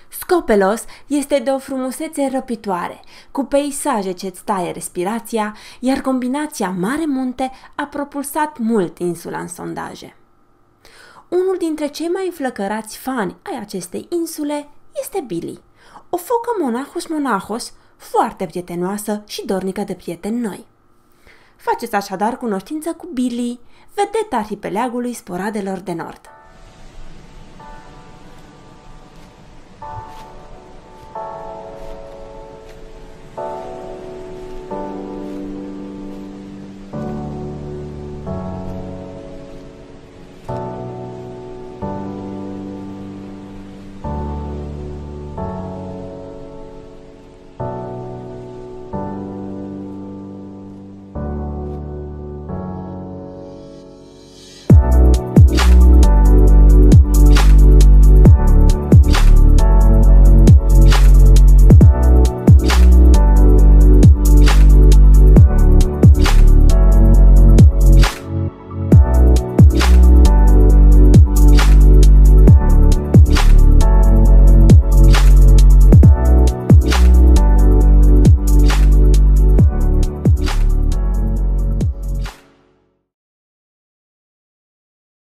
Scopelos este de o frumusețe răpitoare, cu peisaje ce-ți taie respirația, iar combinația mare-munte a propulsat mult insula în sondaje. Unul dintre cei mai înflăcărați fani ai acestei insule este Billy, o focă monahos foarte prietenoasă și dornică de prieteni noi. Faceți așadar cunoștință cu Billy, vedeta arhipeleagului Sporadelor de Nord.